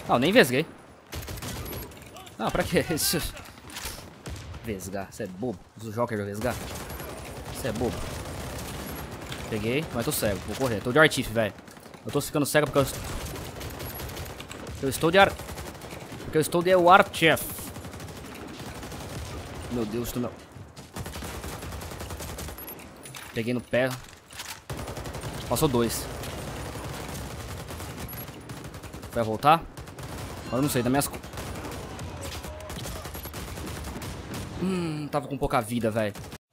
Não, nem vesguei. Não, pra quê? Vesgar, você é bobo. Usa o Joker pra vesgar. Você é bobo. Peguei, mas tô cego. Vou correr. Tô de artifício, velho. Eu tô ficando cego porque eu estou de ar... Porque eu estou de Warchef. Meu Deus do meu... Peguei no pé. Passou 2. Vai voltar? Agora eu não sei, das minhas... Tava com pouca vida, velho.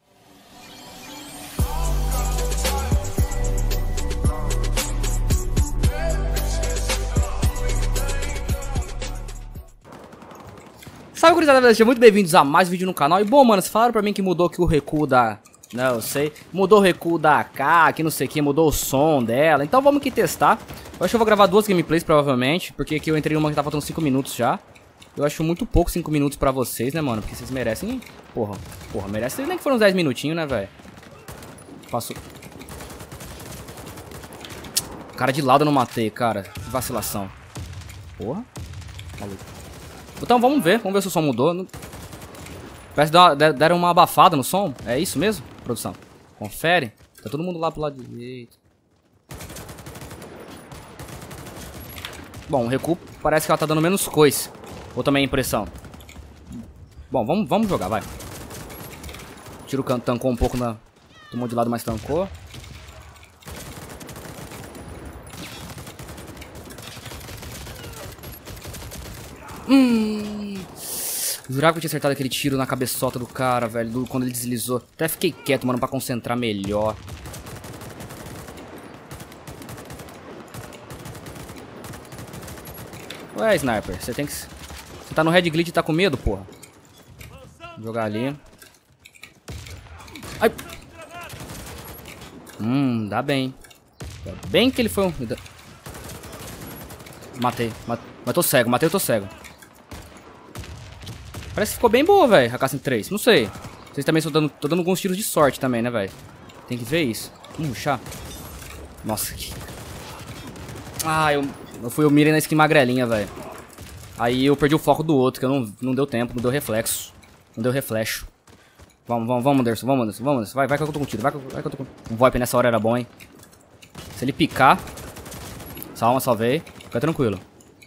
Salve, gurizada, sejam muito bem-vindos a mais um vídeo no canal. E bom, mano, vocês falaram pra mim que mudou aqui o recuo da... Não, eu sei. Mudou o recuo da AK, que não sei o que, mudou o som dela. Então vamos aqui testar. Eu acho que eu vou gravar 2 gameplays, provavelmente. Porque aqui eu entrei numa que tá faltando 5 minutos já. Eu acho muito pouco 5 minutos pra vocês, né, mano? Porque vocês merecem... Porra, merecem nem que foram uns 10 minutinhos, né, velho? Faço... Cara de lado eu não matei, cara. Que vacilação. Porra. Maluco. Então vamos ver se o som mudou. Parece que deram uma abafada no som. É isso mesmo, produção? Confere. Tá todo mundo lá pro lado direito. Bom, o recuo parece que ela tá dando menos coice. Ou também é impressão? Bom, vamos jogar, vai. Tiro tancou um pouco na... Tomou de lado, mas tancou. Jurava que eu tinha acertado aquele tiro na cabeçota do cara, velho, quando ele deslizou. Até fiquei quieto, mano, pra concentrar melhor. Ué, sniper, você tem que... Você tá no red glitch e tá com medo, porra? Vou jogar ali. Ai! Dá bem. Dá bem que ele foi um... Matei. Mas tô cego, matei, eu tô cego. Parece que ficou bem boa, velho, a K-103. Não sei. Vocês também estão dando... Tô dando alguns tiros de sorte também, né, velho? Tem que ver isso. Chá. Nossa, que... Ah, eu mirei na skin magrelinha, velho. Aí eu perdi o foco do outro, que eu não deu tempo, não deu reflexo. Não deu reflexo. Vamos, Anderson, vamos. Vai que eu tô com tiro, vai que eu tô com... Um VoIP nessa hora era bom, hein. Se ele picar... Salvei. Fica tranquilo.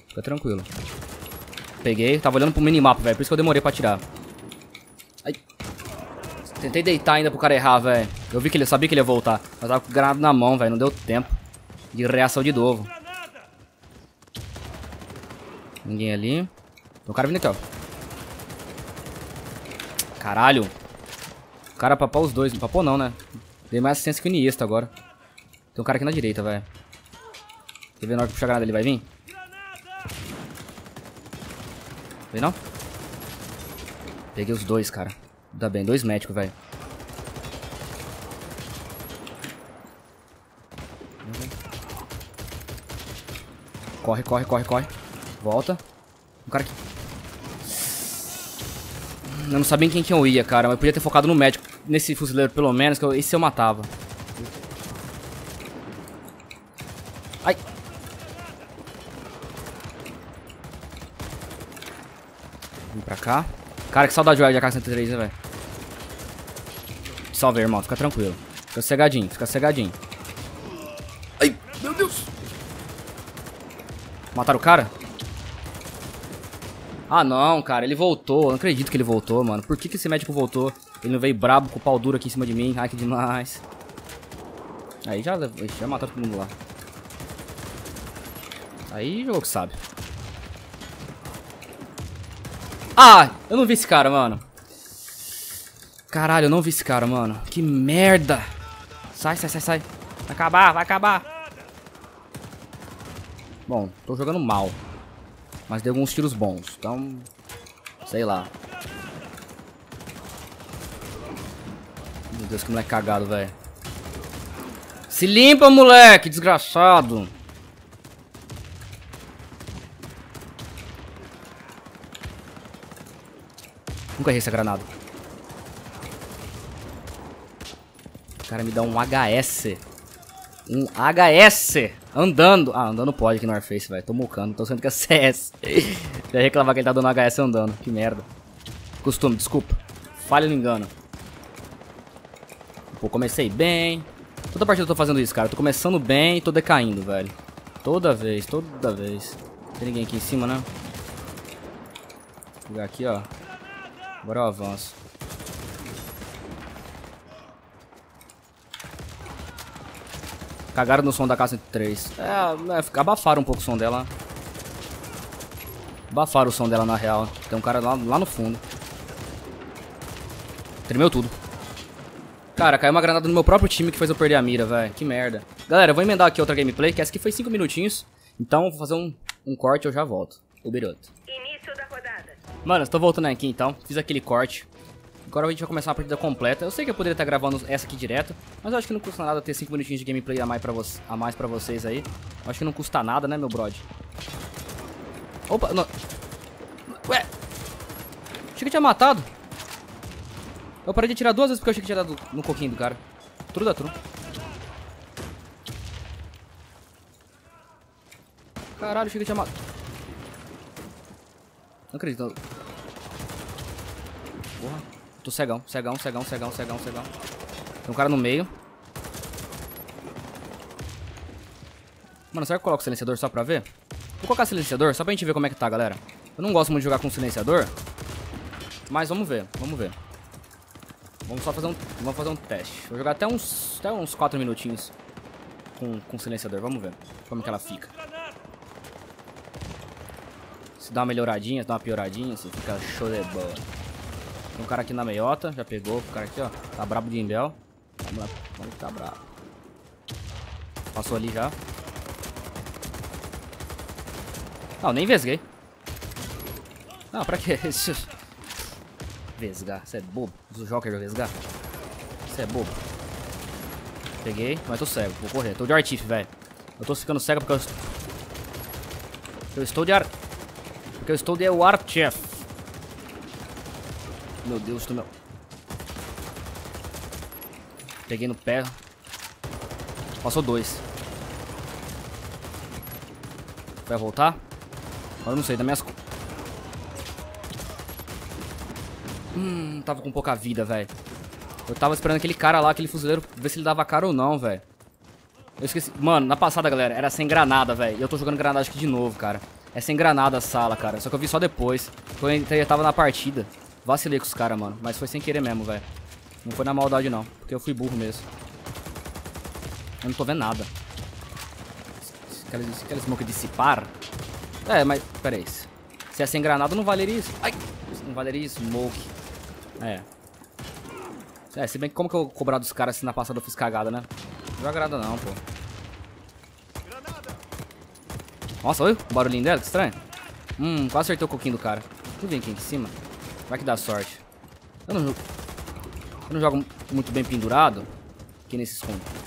Peguei, tava olhando pro minimapa, velho. Por isso que eu demorei pra atirar. Ai. Tentei deitar ainda pro cara errar, velho. Eu sabia que ele ia voltar. Mas tava com o granado na mão, velho. Não deu tempo de reação de novo. Ninguém ali. Tem um cara vindo aqui, ó. Caralho. O cara papou os dois. Não papou não, né? Dei mais assistência que o Iniesta agora. Tem um cara aqui na direita, velho. Quer ver na hora que puxar a granada ele vai vir? Vem não? Peguei os dois, cara. Ainda bem, 2 médicos, velho. Corre. Volta. Um cara aqui. Eu não sabia em quem que eu ia, cara. Mas eu podia ter focado no médico. Nesse fuzileiro, pelo menos. Que esse eu matava. Ai. Vem pra cá. Cara, que saudade de AK-103, né, velho? Salve, irmão. Fica tranquilo. Fica cegadinho. Ai, meu Deus. Mataram o cara? Ah, não, cara. Ele voltou. Eu não acredito que ele voltou, mano. Por que esse médico voltou? Ele não veio brabo com o pau duro aqui em cima de mim. Ai, que demais. Aí já mataram todo mundo lá. Aí jogou que sabe. Ah, eu não vi esse cara, mano. Caralho, eu não vi esse cara, mano. Que merda. Sai. Vai acabar. Bom, tô jogando mal. Mas dei alguns tiros bons. Então, sei lá. Meu Deus, que moleque cagado, velho. Se limpa, moleque, desgraçado. Nunca errei essa granada. O cara me dá um HS. Um HS. Andando. Ah, andando pode aqui no Warface, velho. Tô mucando, tô sendo que é CS. Já ia reclamar que ele tá dando HS andando. Que merda. Costume, desculpa. Falha no engano. Pô, comecei bem. Toda partida eu tô fazendo isso, cara. Eu tô começando bem e tô decaindo, velho. Toda vez, toda vez. Não tem ninguém aqui em cima, né? Vou pegar aqui, ó. Agora eu avanço. Cagaram no som da K-103. Abafaram um pouco o som dela. Abafaram o som dela na real. Tem um cara lá no fundo. Tremeu tudo. Cara, caiu uma granada no meu próprio time que fez eu perder a mira, velho. Que merda. Galera, eu vou emendar aqui outra gameplay, que essa aqui foi 5 minutinhos. Então, vou fazer um corte e eu já volto. O Biroto. Início da rodada. Mano, estou voltando aqui então. Fiz aquele corte. Agora a gente vai começar uma partida completa. Eu sei que eu poderia estar gravando essa aqui direto, mas eu acho que não custa nada ter 5 minutinhos de gameplay a mais pra vocês aí. Eu acho que não custa nada, né, meu brode? Opa, não. Ué. Achei que tinha matado. Eu parei de atirar 2 vezes porque eu achei que tinha dado no coquinho do cara. True da true. Caralho, achei que tinha matado. Não acredito. Porra. Tô cegão. Tem um cara no meio. Mano, será que eu coloco silenciador só pra ver? Vou colocar silenciador só pra gente ver como é que tá, galera. Eu não gosto muito de jogar com silenciador, mas vamos ver. Vamos só fazer um teste. Vou jogar até uns 4 minutinhos com silenciador. Vamos ver como que ela fica. Se dá uma melhoradinha, se dá uma pioradinha, se fica show de bola. Tem um cara aqui na meiota, já pegou. O cara aqui, ó, tá brabo de imbel. Tá brabo. Passou ali já. Não, nem vesguei. Não, pra que isso? Vesgar, você é bobo. O Joker vai vesgar. Você é bobo. Peguei, mas tô cego, vou correr. Tô de artif, velho. Eu tô ficando cego porque eu estou de Porque eu estou de artif. Meu Deus do meu. Peguei no pé. Passou 2. Vai voltar? Agora eu não sei, das minhas... Tava com pouca vida, velho. Eu tava esperando aquele cara lá, aquele fuzileiro, ver se ele dava cara ou não, velho. Eu esqueci. Mano, na passada, galera, era sem granada, velho. E eu tô jogando granada aqui de novo, cara. É sem granada a sala, cara. Só que eu vi só depois. Quando eu entrei, eu tava na partida. Vacilei com os caras, mano. Mas foi sem querer mesmo, velho. Não foi na maldade, não. Porque eu fui burro mesmo. Eu não tô vendo nada. Aquela smoke dissipar. É, mas... Pera aí. Se é sem granada, não valeria isso. Ai! Não valeria smoke. É, se bem que como que eu vou cobrar dos caras se na passada eu fiz cagada, né? Não joga nada não, pô. Nossa, olha o barulhinho dela, que estranho. Quase acertei o coquinho do cara. Deixa eu vir aqui em cima. Vai que dá sorte. Eu não jogo muito bem pendurado. Aqui nesses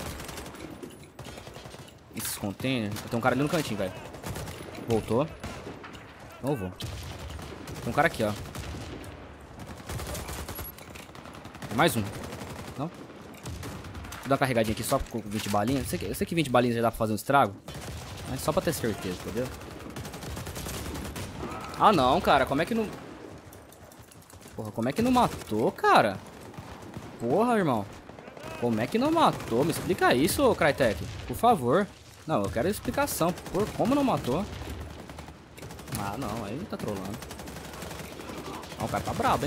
containers. Tem um cara ali no cantinho, velho. Voltou. Então eu vou. Tem um cara aqui, ó. Tem mais um. Não? Vou dar uma carregadinha aqui só com 20 balinhas. Eu sei que 20 balinhas já dá pra fazer um estrago. Mas só pra ter certeza, entendeu? Ah, não, cara. Como é que não... Porra, como é que não matou, cara? Porra, irmão. Como é que não matou? Me explica isso, Crytek. Por favor. Não, eu quero explicação. Por como não matou? Ah, não. Aí tá trolando. Ah, o cara tá brabo, hein?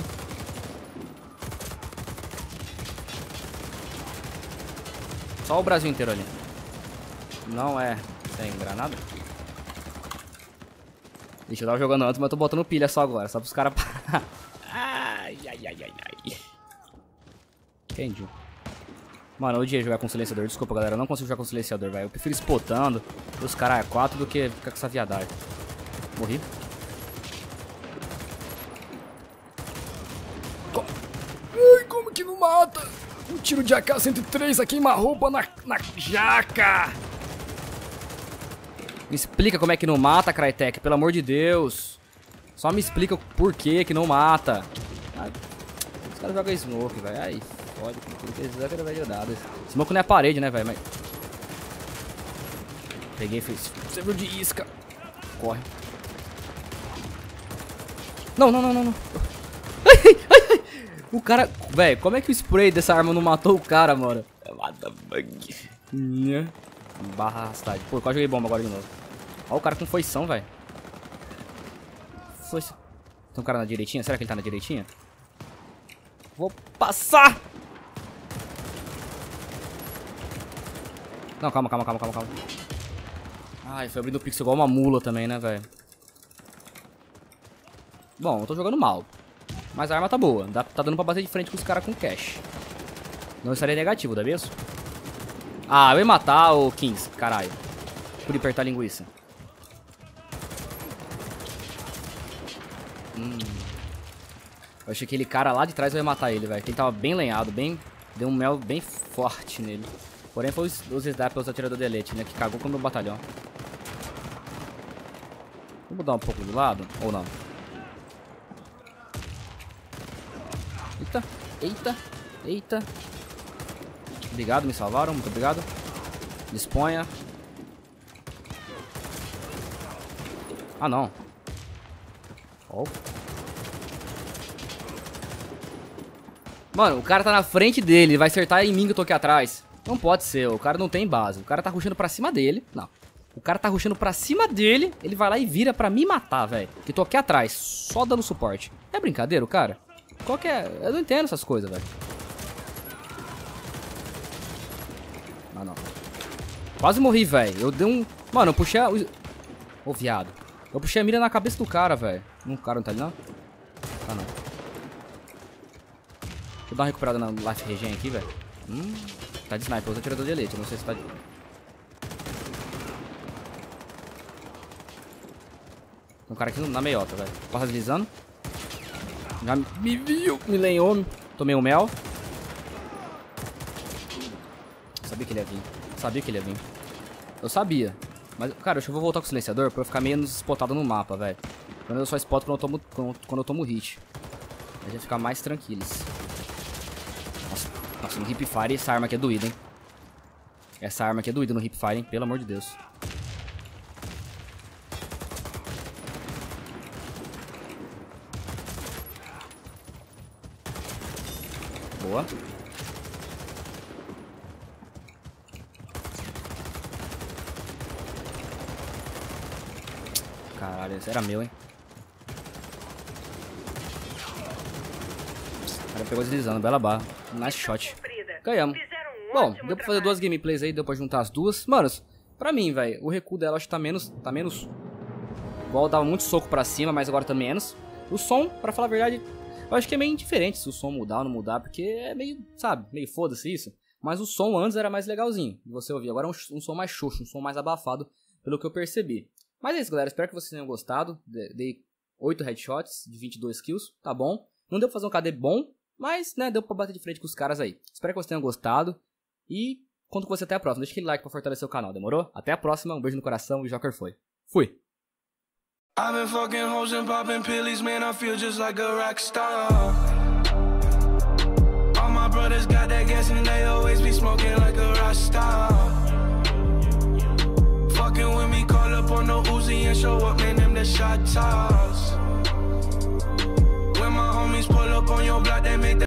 Só o Brasil inteiro ali. Não é sem granada? Deixa eu tava jogando antes, mas eu tô botando pilha só agora. Só pros caras parar. Ai. Entendi. Mano, eu odiei jogar com silenciador. Desculpa, galera. Eu não consigo jogar com silenciador, velho. Eu prefiro spotando os caras 4 do que ficar com essa viadagem. Morri. Ai, como que não mata? Um tiro de AK-103 a queima-roupa na jaca. Me explica como é que não mata, Crytek, pelo amor de Deus. Só me explica por que não mata. Ai, os caras jogam smoke, velho. Ai, fode. Smoke não é parede, né, velho? Mas... Peguei, fiz. Serve de isca. Corre. Não. O cara... Velho, como é que o spray dessa arma não matou o cara, mano? Mata bug. Barra arrastade. Pô, eu quase joguei bomba agora de novo. Ó o cara com foição, velho. Foição. Tem um cara na direitinha? Será que ele tá na direitinha? Vou passar! Não, calma. Ai, foi abrindo o pixel igual uma mula também, né, velho? Bom, eu tô jogando mal. Mas a arma tá boa. Tá dando pra bater de frente com os caras com cash. Não estaria negativo, não é mesmo? Ah, eu ia matar o Kings, caralho. Por apertar a linguiça. Eu achei que aquele cara lá de trás eu ia matar ele, velho. Ele tava bem lenhado, bem... Deu um mel bem forte nele. Porém foi os snipers atirador de elite, né? Que cagou com o meu batalhão. Vou mudar um pouco do lado, ou não? Eita. Obrigado, me salvaram, muito obrigado. Disponha. Ah, não. Oh. Mano, o cara tá na frente dele, vai acertar em mim que eu tô aqui atrás. Não pode ser, o cara não tem base. O cara tá rushando pra cima dele. Não. O cara tá rushando pra cima dele, ele vai lá e vira pra me matar, velho. Que tô aqui atrás, só dando suporte. É brincadeira, o cara? Qual que é? Eu não entendo essas coisas, velho. Ah, não. Quase morri, velho. Eu dei um... Mano, eu puxei a... Ô, viado. Eu puxei a mira na cabeça do cara, velho. O cara não tá ali, não? Ah, não. Deixa eu dar uma recuperada na life regen aqui, velho. Tá de sniper, usa atirador de elite. Não sei se tá de... Tem um cara aqui na meiota, velho. Passa deslizando. Já me viu, me lenhou. Tomei um mel. Sabia que ele ia vir. Eu sabia. Mas, cara, eu vou voltar com o silenciador pra eu ficar menos spotado no mapa, velho. Quando eu só spot quando eu tomo hit. A gente ficar mais tranquilos. Nossa, no hipfire essa arma aqui é doída, hein. Essa arma aqui é doída no hipfire, hein. Pelo amor de Deus. Boa. Caralho, esse era meu, hein. O cara pegou deslizando, bela barra. Nice shot. Ganhamos. Bom, deu pra fazer duas gameplays aí, deu pra juntar as duas. Manos, pra mim, velho, o recuo dela acho que tá menos... Igual, dava muito soco pra cima, mas agora tá menos. O som, pra falar a verdade... Eu acho que é meio indiferente se o som mudar ou não mudar, porque é meio, sabe, meio foda-se isso. Mas o som antes era mais legalzinho de você ouvir. Agora é um som mais xoxo, um som mais abafado, pelo que eu percebi. Mas é isso, galera. Espero que vocês tenham gostado. Dei 8 headshots de 22 kills, tá bom? Não deu pra fazer um KD bom, mas, né, deu pra bater de frente com os caras aí. Espero que vocês tenham gostado e conto com você até a próxima. Deixa aquele like pra fortalecer o canal, demorou? Até a próxima, um beijo no coração e o Joker foi. Fui! I've been fucking hoes and popping pillies, man, I feel just like a rock star. All my brothers got that gas and they always be smoking like a rock star. Fucking with me, call up on the Uzi and show up, man, them the shot toss. When my homies pull up on your block, they make that